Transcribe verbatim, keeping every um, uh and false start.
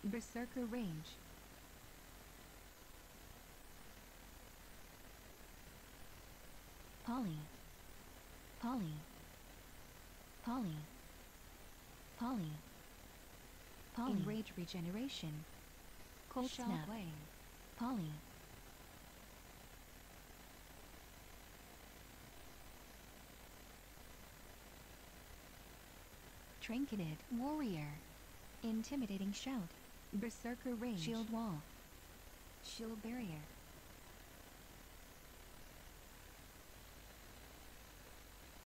Berserker range. Poly. Poly. Poly. Poly. Poly. Enrage regeneration. Cold Shell snap. flame. Poly. Trinketed warrior. Intimidating shout. Berserker range. Shield wall. Shield barrier.